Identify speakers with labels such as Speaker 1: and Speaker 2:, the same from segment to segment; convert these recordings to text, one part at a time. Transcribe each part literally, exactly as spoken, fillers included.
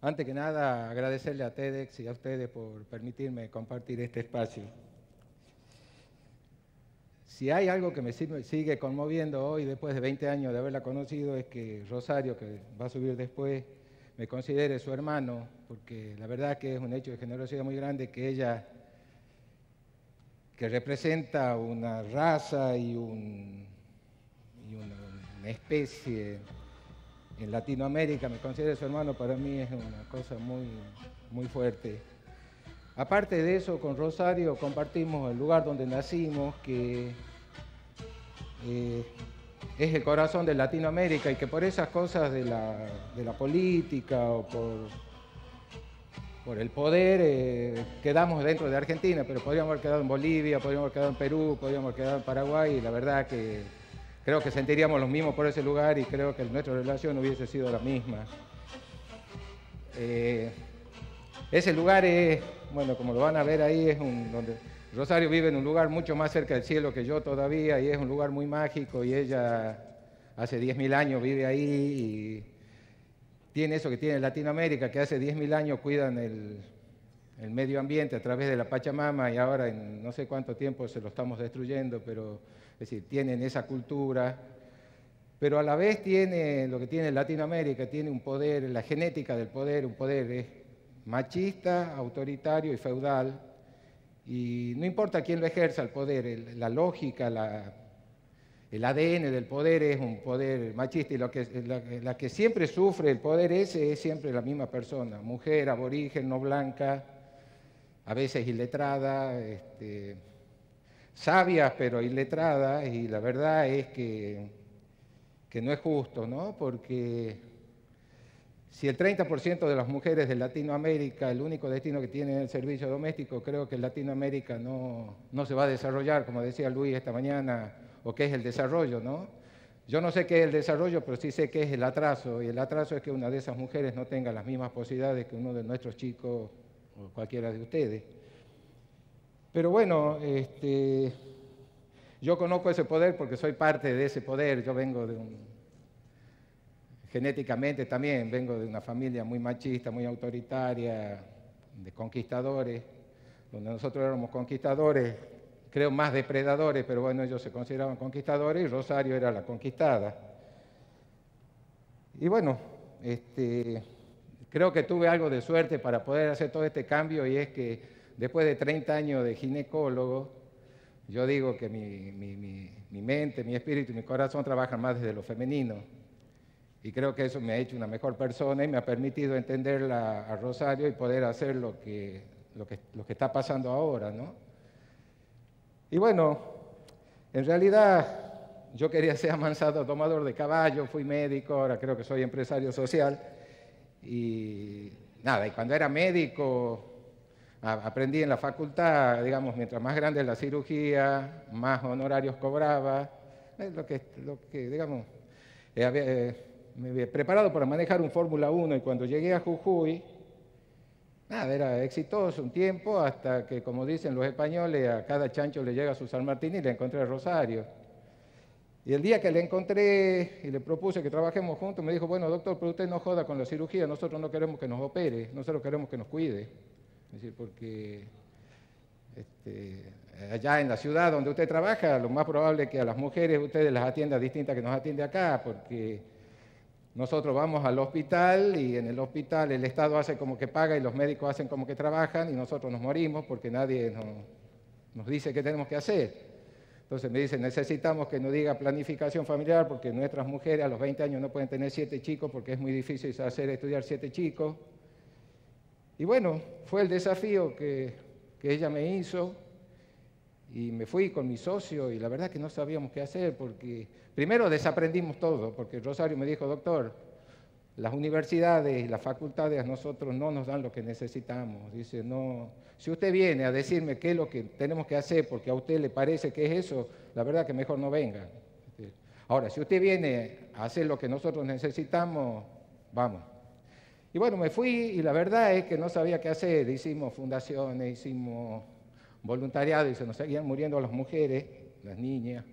Speaker 1: Antes que nada, agradecerle a TEDx y a ustedes por permitirme compartir este espacio. Si hay algo que me sigue conmoviendo hoy, después de veinte años de haberla conocido, es que Rosario, que va a subir después, me considere su hermano, porque la verdad que es un hecho de generosidad muy grande que ella, que representa una raza y, un, y una, una especie en Latinoamérica, me considere su hermano, para mí es una cosa muy, muy fuerte. Aparte de eso, con Rosario compartimos el lugar donde nacimos, que eh, es el corazón de Latinoamérica y que por esas cosas de la, de la política o por, por el poder eh, quedamos dentro de Argentina, pero podríamos haber quedado en Bolivia, podríamos haber quedado en Perú, podríamos haber quedado en Paraguay, y la verdad que creo que sentiríamos lo mismo por ese lugar y creo que nuestra relación hubiese sido la misma. Eh, ese lugar es, bueno, como lo van a ver ahí, es un, donde Rosario vive en un lugar mucho más cerca del cielo que yo todavía, y es un lugar muy mágico, y ella hace diez mil años vive ahí, y tiene eso que tiene Latinoamérica, que hace diez mil años cuidan el, el medio ambiente a través de la Pachamama, y ahora en no sé cuánto tiempo se lo estamos destruyendo, pero es decir, tienen esa cultura, pero a la vez tiene lo que tiene Latinoamérica, tiene un poder, la genética del poder, un poder es machista, autoritario y feudal, y no importa quién lo ejerza el poder, el, la lógica, la, el A D N del poder es un poder machista, y lo que, la, la que siempre sufre el poder ese es siempre la misma persona, mujer, aborigen, no blanca, a veces iletrada, este, sabias pero iletradas, y la verdad es que, que no es justo, ¿no? Porque si el treinta por ciento de las mujeres de Latinoamérica, el único destino que tienen es el servicio doméstico, creo que Latinoamérica no, no se va a desarrollar, como decía Luis esta mañana, o qué es el desarrollo, ¿no? Yo no sé qué es el desarrollo, pero sí sé qué es el atraso, y el atraso es que una de esas mujeres no tenga las mismas posibilidades que uno de nuestros chicos o cualquiera de ustedes. Pero bueno, este, yo conozco ese poder porque soy parte de ese poder. Yo vengo de un, genéticamente también, vengo de una familia muy machista, muy autoritaria, de conquistadores, donde nosotros éramos conquistadores, creo más depredadores, pero bueno, ellos se consideraban conquistadores y Rosario era la conquistada. Y bueno, este, creo que tuve algo de suerte para poder hacer todo este cambio, y es que después de treinta años de ginecólogo, yo digo que mi, mi, mi, mi mente, mi espíritu y mi corazón trabajan más desde lo femenino. Y creo que eso me ha hecho una mejor persona y me ha permitido entenderla a Rosario y poder hacer lo que, lo que, lo que está pasando ahora, ¿no? Y bueno, en realidad yo quería ser amansado domador de caballo, fui médico, ahora creo que soy empresario social. Y nada, y cuando era médico aprendí en la facultad, digamos, mientras más grande la cirugía, más honorarios cobraba, es lo que, lo que digamos, eh, había, eh, me había preparado para manejar un Fórmula uno, y cuando llegué a Jujuy, nada, era exitoso un tiempo, hasta que, como dicen los españoles, a cada chancho le llega su San Martín, y le encontré a Rosario. Y el día que le encontré y le propuse que trabajemos juntos, me dijo, bueno, doctor, pero usted no joda con la cirugía, nosotros no queremos que nos opere, nosotros queremos que nos cuide. Es decir, porque este, allá en la ciudad donde usted trabaja, lo más probable es que a las mujeres ustedes las atienda distintas que nos atiende acá, porque nosotros vamos al hospital y en el hospital el Estado hace como que paga y los médicos hacen como que trabajan, y nosotros nos morimos porque nadie nos, nos dice qué tenemos que hacer. Entonces me dice, necesitamos que nos diga planificación familiar, porque nuestras mujeres a los veinte años no pueden tener siete chicos porque es muy difícil hacer estudiar siete chicos. Y bueno, fue el desafío que, que ella me hizo, y me fui con mi socio, y la verdad que no sabíamos qué hacer, porque primero desaprendimos todo, porque Rosario me dijo, doctor, las universidades y las facultades a nosotros no nos dan lo que necesitamos. Dice, no, si usted viene a decirme qué es lo que tenemos que hacer porque a usted le parece que es eso, la verdad que mejor no venga. Ahora, si usted viene a hacer lo que nosotros necesitamos, vamos. Y bueno, me fui, y la verdad es que no sabía qué hacer. Hicimos fundaciones, hicimos voluntariado, y se nos seguían muriendo las mujeres, las niñas.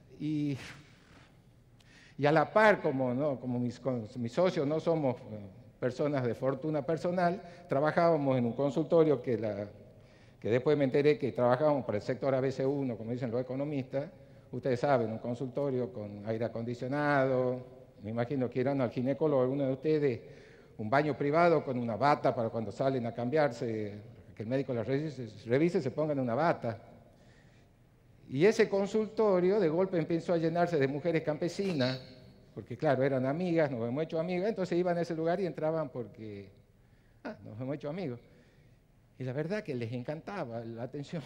Speaker 1: Y... Y a la par, como, ¿no? como mis, mis socios no somos personas de fortuna personal, trabajábamos en un consultorio que, la, que después me enteré que trabajábamos para el sector A B C uno, como dicen los economistas. Ustedes saben, un consultorio con aire acondicionado, me imagino que irán al ginecólogo alguno de ustedes, un baño privado con una bata para cuando salen a cambiarse, que el médico las revise, revise se pongan una bata. Y ese consultorio de golpe empezó a llenarse de mujeres campesinas, porque claro, eran amigas, nos hemos hecho amigas, entonces iban a ese lugar y entraban porque ah, nos hemos hecho amigos. Y la verdad que les encantaba la atención.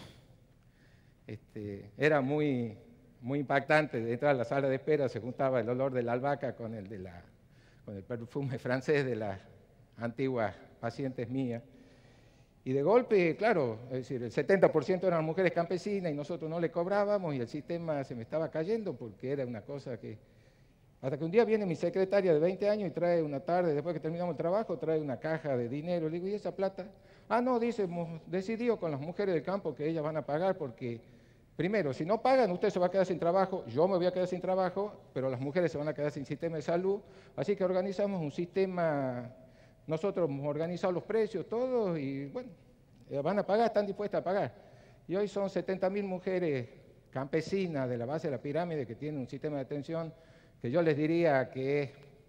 Speaker 1: Este, era muy, muy impactante, de entrar a la sala de espera se juntaba el olor de la albahaca con el, de la, con el perfume francés de las antiguas pacientes mías. Y de golpe, claro, es decir, el setenta por ciento eran mujeres campesinas y nosotros no le cobrábamos y el sistema se me estaba cayendo porque era una cosa que... Hasta que un día viene mi secretaria de veinte años y trae una tarde, después que terminamos el trabajo, trae una caja de dinero. Le digo, ¿y esa plata? Ah, no, dice, hemos decidido con las mujeres del campo que ellas van a pagar porque, primero, si no pagan, usted se va a quedar sin trabajo, yo me voy a quedar sin trabajo, pero las mujeres se van a quedar sin sistema de salud. Así que organizamos un sistema, nosotros hemos organizado los precios, todos, y bueno, van a pagar, están dispuestas a pagar. Y hoy son setenta mil mujeres campesinas de la base de la pirámide que tienen un sistema de atención que yo les diría que es,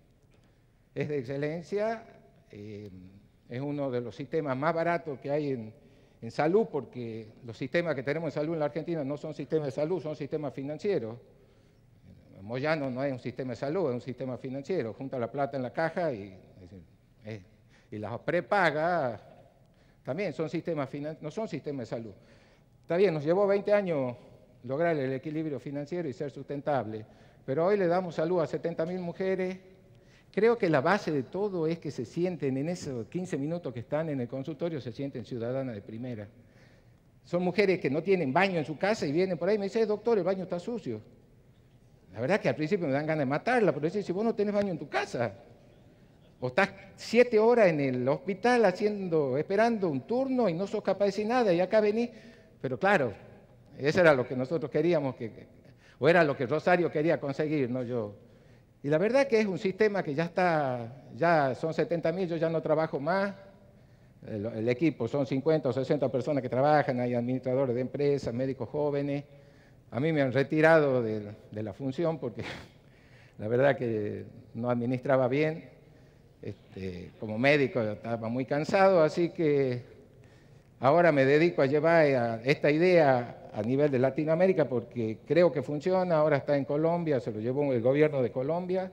Speaker 1: es de excelencia, eh, es uno de los sistemas más baratos que hay en, en salud, porque los sistemas que tenemos en salud en la Argentina no son sistemas de salud, son sistemas financieros. Moyano no es un sistema de salud, es un sistema financiero, junta la plata en la caja y, es, y las prepaga también son sistemas finan- no son sistemas de salud. Está bien, nos llevó veinte años lograr el equilibrio financiero y ser sustentable, pero hoy le damos salud a setenta mil mujeres. Creo que la base de todo es que se sienten en esos quince minutos que están en el consultorio, se sienten ciudadanas de primera. Son mujeres que no tienen baño en su casa y vienen por ahí y me dicen, doctor, el baño está sucio. La verdad es que al principio me dan ganas de matarla, pero dicen, si vos no tenés baño en tu casa, o estás siete horas en el hospital haciendo, esperando un turno y no sos capaz de decir nada y acá venís. Pero claro, eso era lo que nosotros queríamos que... o era lo que Rosario quería conseguir, no yo. Y la verdad que es un sistema que ya está, ya son setenta mil, yo ya no trabajo más, el, el equipo son cincuenta o sesenta personas que trabajan, hay administradores de empresas, médicos jóvenes. A mí me han retirado de, de la función porque la verdad que no administraba bien, este, como médico estaba muy cansado, así que ahora me dedico a llevar a esta idea a nivel de Latinoamérica porque creo que funciona, ahora está en Colombia, se lo llevó el gobierno de Colombia.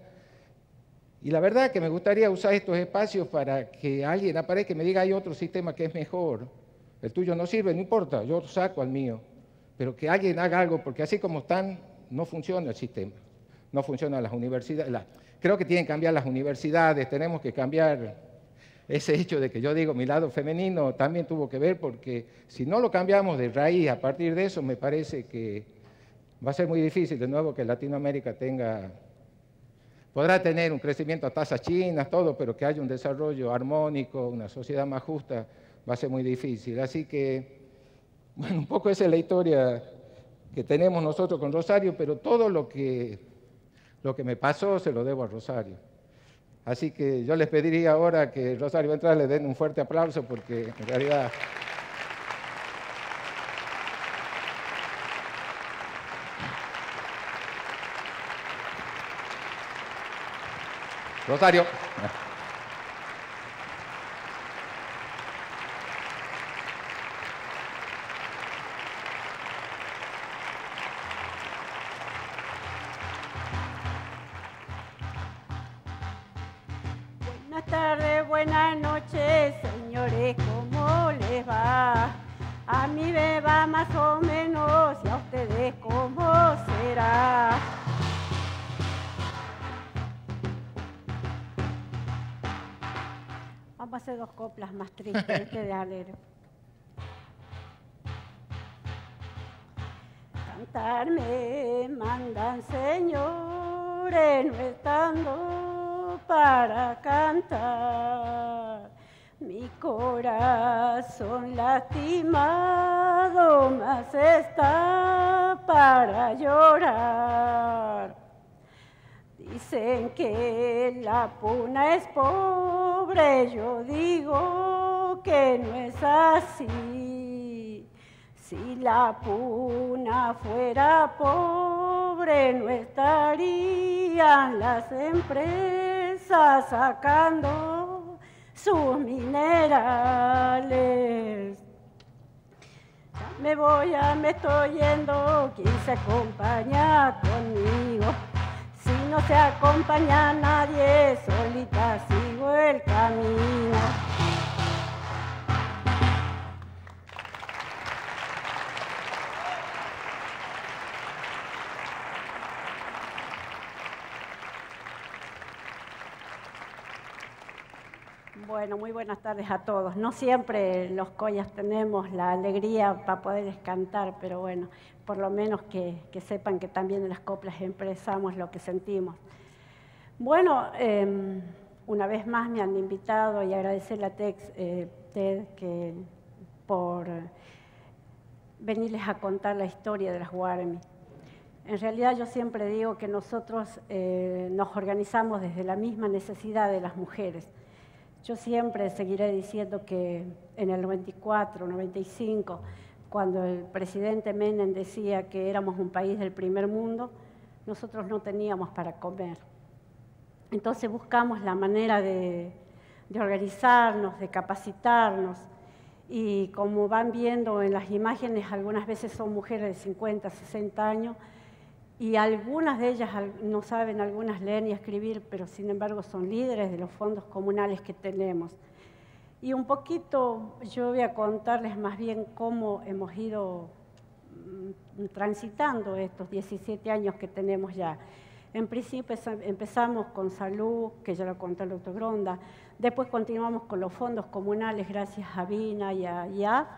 Speaker 1: Y la verdad que me gustaría usar estos espacios para que alguien aparezca y me diga hay otro sistema que es mejor. El tuyo no sirve, no importa, yo saco al mío. Pero que alguien haga algo, porque así como están, no funciona el sistema. No funcionan las universidades. La, creo que tienen que cambiar las universidades, tenemos que cambiar... Ese hecho de que yo digo mi lado femenino también tuvo que ver porque si no lo cambiamos de raíz a partir de eso, me parece que va a ser muy difícil de nuevo que Latinoamérica tenga, podrá tener un crecimiento a tasas chinas, todo, pero que haya un desarrollo armónico, una sociedad más justa, va a ser muy difícil. Así que, bueno, un poco esa es la historia que tenemos nosotros con Rosario, pero todo lo que, lo que me pasó se lo debo a Rosario. Así que yo les pediría ahora que Rosario va a entrar, le den un fuerte aplauso porque en realidad... Rosario.
Speaker 2: Buenas tardes, buenas noches, señores, ¿cómo les va? A mí me va más o menos y a ustedes ¿cómo será? Vamos a hacer dos coplas más tristes que de alegre. Cantar me mandan, señores, no estando para cantar. Mi corazón lastimado más está para llorar. Dicen que la Puna es pobre, yo digo que no es así. Si la Puna fuera pobre, no estarían las empresas sacando sus minerales. Ya me voy, ya me estoy yendo, ¿quién se acompaña conmigo? Si no se acompaña a nadie, solita sigo el camino. Bueno, muy buenas tardes a todos. No siempre los collas tenemos la alegría para poder cantar, pero bueno, por lo menos que, que sepan que también en las coplas expresamos lo que sentimos. Bueno, eh, una vez más me han invitado y agradecerle a Tex, eh, Ted que, por venirles a contar la historia de las Guarmi. En realidad yo siempre digo que nosotros eh, nos organizamos desde la misma necesidad de las mujeres. Yo siempre seguiré diciendo que en el noventa y cuatro, noventa y cinco, cuando el presidente Menem decía que éramos un país del primer mundo, nosotros no teníamos para comer. Entonces buscamos la manera de, de organizarnos, de capacitarnos, y como van viendo en las imágenes, algunas veces son mujeres de cincuenta, sesenta años, y algunas de ellas no saben, algunas leer ni escribir, pero sin embargo son líderes de los fondos comunales que tenemos. Y un poquito yo voy a contarles más bien cómo hemos ido transitando estos diecisiete años que tenemos ya. En principio empezamos con salud, que ya lo contó el doctor Gronda, después continuamos con los fondos comunales gracias a Vina y a I A F,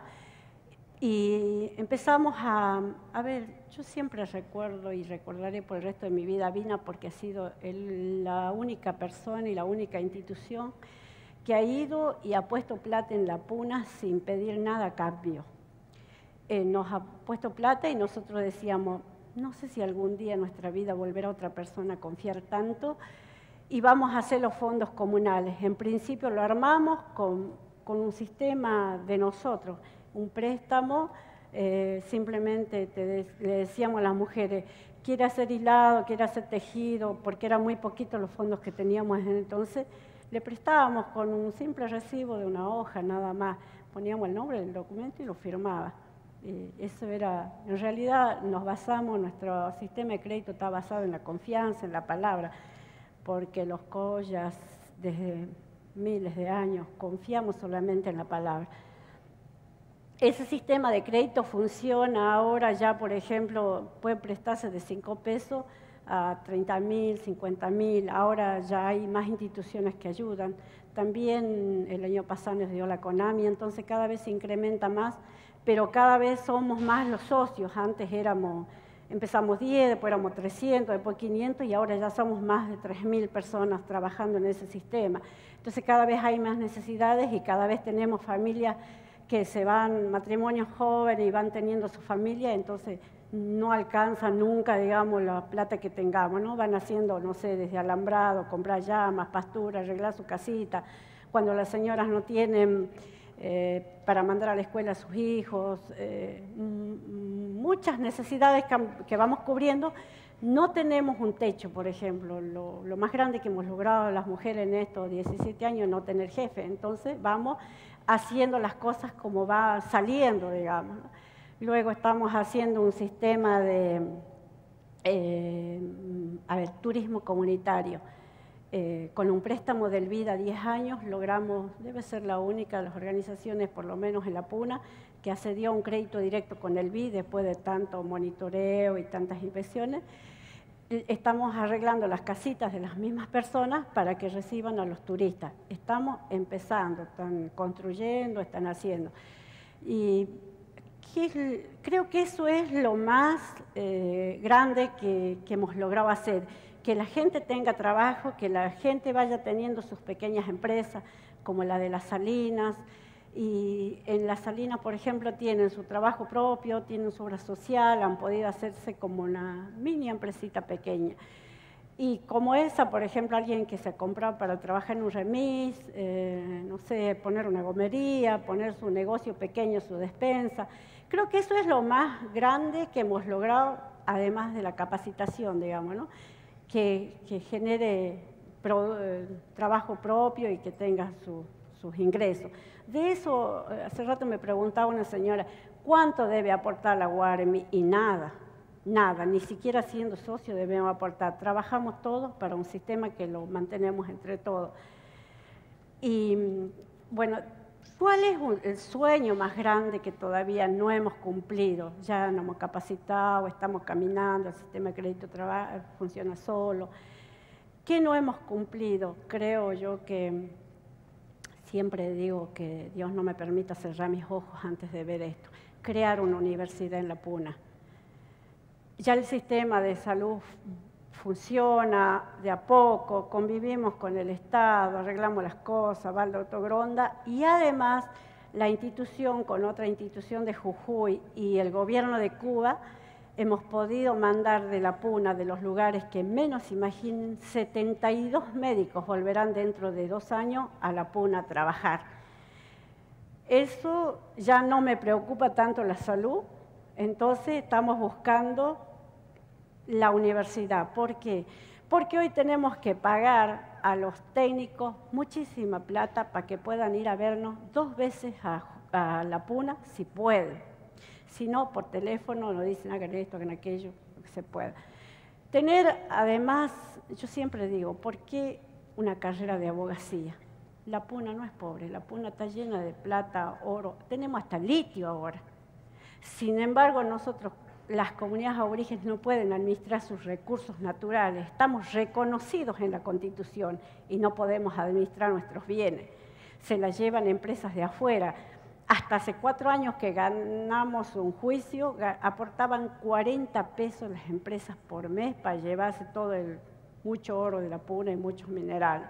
Speaker 2: y empezamos a, a ver, yo siempre recuerdo y recordaré por el resto de mi vida a Vina porque ha sido el, la única persona y la única institución que ha ido y ha puesto plata en la Puna sin pedir nada a cambio. Eh, nos ha puesto plata y nosotros decíamos, no sé si algún día en nuestra vida volverá otra persona a confiar tanto, y vamos a hacer los fondos comunales. En principio lo armamos con, con un sistema de nosotros, un préstamo, eh, simplemente te de, le decíamos a las mujeres, quiere hacer hilado, quiere hacer tejido, porque eran muy poquitos los fondos que teníamos en entonces, le prestábamos con un simple recibo de una hoja, nada más, poníamos el nombre del documento y lo firmaba. Eh, eso era, en realidad nos basamos, nuestro sistema de crédito está basado en la confianza, en la palabra, porque los collas desde miles de años confiamos solamente en la palabra. Ese sistema de crédito funciona ahora ya, por ejemplo, puede prestarse de cinco pesos a treinta mil, cincuenta mil, ahora ya hay más instituciones que ayudan. También el año pasado nos dio la CONAMI, entonces cada vez se incrementa más, pero cada vez somos más los socios. Antes éramos, empezamos diez, después éramos trescientos, después quinientos y ahora ya somos más de tres mil personas trabajando en ese sistema. Entonces cada vez hay más necesidades y cada vez tenemos familias que se van, matrimonios jóvenes y van teniendo su familia, entonces no alcanzan nunca, digamos, la plata que tengamos, ¿no? Van haciendo, no sé, desde alambrado, comprar llamas, pastura, arreglar su casita. Cuando las señoras no tienen eh, para mandar a la escuela a sus hijos, eh, muchas necesidades que, que vamos cubriendo. No tenemos un techo, por ejemplo. Lo, lo más grande que hemos logrado las mujeres en estos diecisiete años es no tener jefe. Entonces vamos haciendo las cosas como va saliendo, digamos. Luego estamos haciendo un sistema de eh, a ver, turismo comunitario. Eh, con un préstamo del B I D a diez años logramos, debe ser la única de las organizaciones, por lo menos en la Puna, que accedió a un crédito directo con el B I D después de tanto monitoreo y tantas inversiones. Estamos arreglando las casitas de las mismas personas para que reciban a los turistas. Estamos empezando, están construyendo, están haciendo. Y que, creo que eso es lo más eh, grande que, que hemos logrado hacer, que la gente tenga trabajo, que la gente vaya teniendo sus pequeñas empresas, como la de las Salinas. Y en las Salinas, por ejemplo, tienen su trabajo propio, tienen su obra social, han podido hacerse como una mini empresita pequeña. Y como esa, por ejemplo, alguien que se compró para trabajar en un remis, eh, no sé, poner una gomería, poner su negocio pequeño, su despensa. Creo que eso es lo más grande que hemos logrado, además de la capacitación, digamos, ¿no? Que, que genere pro, eh, trabajo propio y que tenga su, sus ingresos. De eso, hace rato me preguntaba una señora, ¿cuánto debe aportar la U A R E M I? Y nada. Nada, ni siquiera siendo socio debemos aportar. Trabajamos todos para un sistema que lo mantenemos entre todos. Y bueno, ¿cuál es el sueño más grande que todavía no hemos cumplido? Ya nos hemos capacitado, estamos caminando, el sistema de crédito trabaja, funciona solo. ¿Qué no hemos cumplido? Creo yo que siempre digo que Dios no me permita cerrar mis ojos antes de ver esto. Crear una universidad en La Puna. Ya el sistema de salud funciona de a poco, convivimos con el Estado, arreglamos las cosas, va el doctor Gronda, y además la institución con otra institución de Jujuy y el gobierno de Cuba hemos podido mandar de La Puna, de los lugares que menos imaginen, setenta y dos médicos volverán dentro de dos años a La Puna a trabajar. Eso ya no me preocupa tanto la salud, entonces estamos buscando la universidad. ¿Por qué? Porque hoy tenemos que pagar a los técnicos muchísima plata para que puedan ir a vernos dos veces a, a La Puna, si pueden. Si no, por teléfono nos dicen hagan esto, hagan aquello, lo que se pueda. Tener, además, yo siempre digo, ¿por qué una carrera de abogacía? La Puna no es pobre, La Puna está llena de plata, oro, tenemos hasta litio ahora. Sin embargo, nosotros, las comunidades aborígenes no pueden administrar sus recursos naturales, estamos reconocidos en la Constitución y no podemos administrar nuestros bienes. Se las llevan empresas de afuera. Hasta hace cuatro años que ganamos un juicio, aportaban cuarenta pesos las empresas por mes para llevarse todo el mucho oro de La Puna y muchos minerales.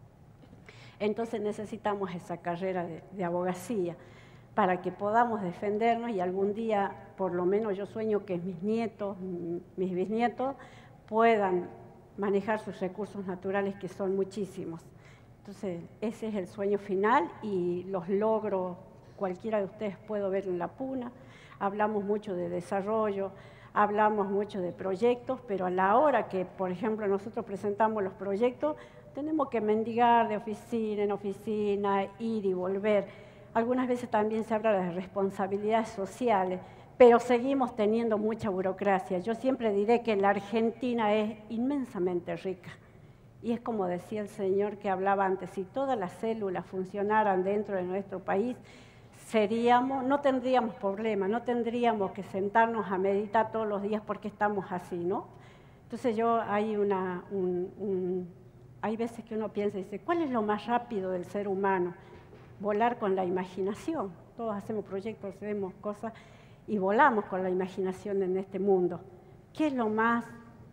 Speaker 2: Entonces necesitamos esa carrera de, de abogacía para que podamos defendernos y algún día, por lo menos yo sueño que mis nietos, mis bisnietos, puedan manejar sus recursos naturales, que son muchísimos. Entonces, ese es el sueño final y los logros, cualquiera de ustedes puedo ver en La Puna. Hablamos mucho de desarrollo, hablamos mucho de proyectos, pero a la hora que, por ejemplo, nosotros presentamos los proyectos, tenemos que mendigar de oficina en oficina, ir y volver. Algunas veces también se habla de responsabilidades sociales, pero seguimos teniendo mucha burocracia. Yo siempre diré que la Argentina es inmensamente rica. Y es como decía el señor que hablaba antes, si todas las células funcionaran dentro de nuestro país, seríamos, no tendríamos problemas, no tendríamos que sentarnos a meditar todos los días porque estamos así, ¿no? Entonces yo hay una, un, un, hay veces que uno piensa y dice, ¿cuál es lo más rápido del ser humano? Volar con la imaginación. Todos hacemos proyectos, hacemos cosas y volamos con la imaginación en este mundo. ¿Qué es lo más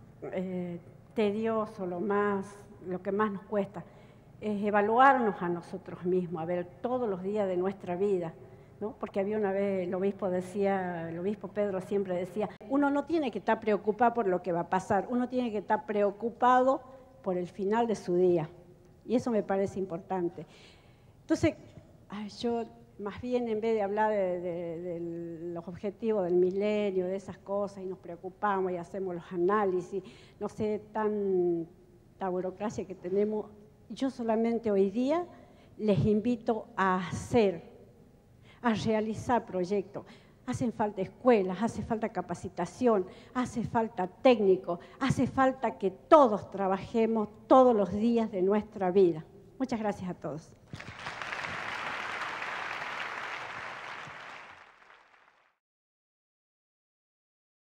Speaker 2: eh, tedioso, lo, más, lo que más nos cuesta? Es evaluarnos a nosotros mismos, a ver todos los días de nuestra vida, ¿no? Porque había una vez, el obispo decía, el obispo Pedro siempre decía, uno no tiene que estar preocupado por lo que va a pasar, uno tiene que estar preocupado por el final de su día. Y eso me parece importante. Entonces, yo más bien en vez de hablar de, de, de los objetivos del milenio, de esas cosas, y nos preocupamos y hacemos los análisis, no sé, tanta burocracia que tenemos, yo solamente hoy día les invito a hacer, a realizar proyectos. Hacen falta escuelas, hace falta capacitación, hace falta técnicos, hace falta que todos trabajemos todos los días de nuestra vida. Muchas gracias a todos.